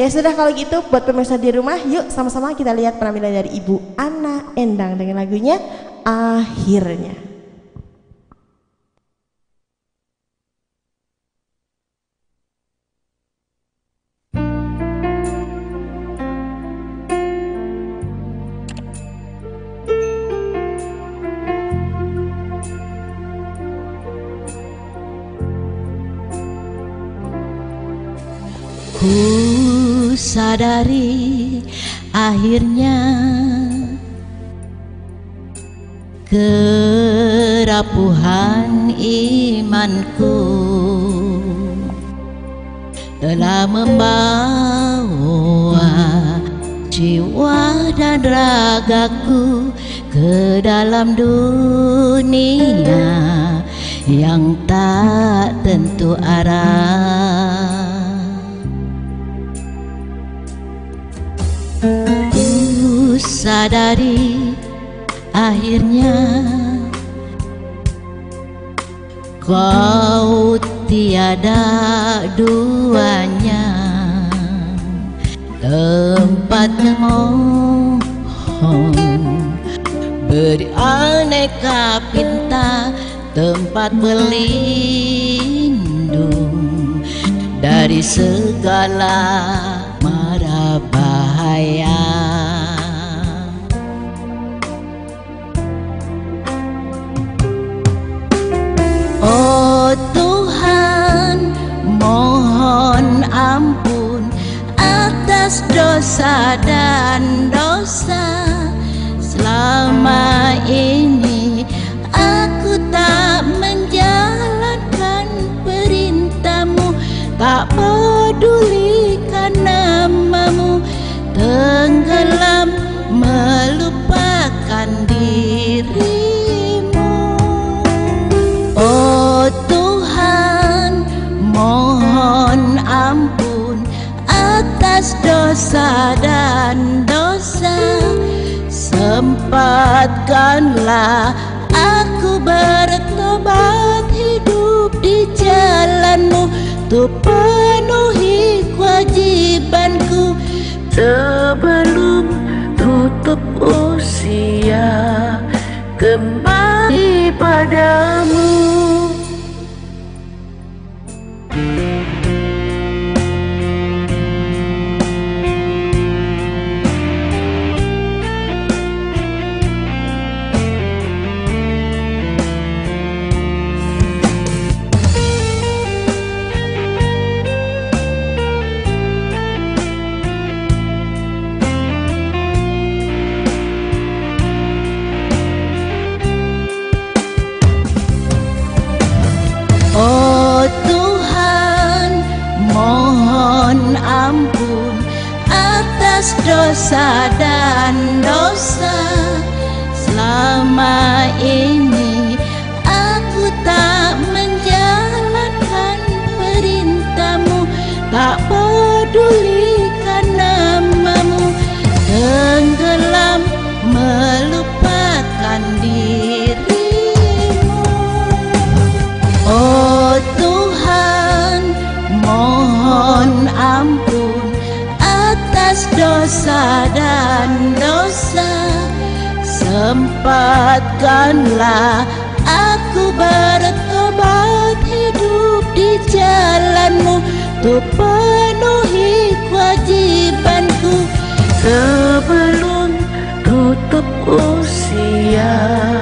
sudah kalau gitu buat pemirsa di rumah, yuk sama-sama kita lihat penampilan dari Ibu Ana Endang dengan lagunya Akhirnya. Ku sadari akhirnya kerapuhan imanku telah membawa jiwa dan ragaku ke dalam dunia yang tak tentu arah. Ku sadari akhirnya kau tiada duanya, tempat memohon beraneka pinta, tempat berlindung dari segala mara bahaya. Oh Tuhan, mohon ampun atas dosa dan dosa. Selama ini aku tak menjalankan perintah-Mu, tak pedulikan namamu, tenggelam melupakan dirimu. Oh Tuhan, mohon ampun atas dosa dan dosa. Sempatkanlah aku bertobat, hidup di jalan-Mu, untuk penuhi kewajibanku sebelum tutup usia kembali padamu. Oh Tuhan, mohon ampun atas dosa dan dosa. Selama ini aku tak menjalankan perintah-Mu, tak pedulikan namamu, tenggelam melupakan dirimu. Oh Tuhan, mohon ampun atas dosa dan dosa. Sempatkanlah aku bertobat, hidup di jalan-Mu, untuk penuhi kewajibanku sebelum tutup usia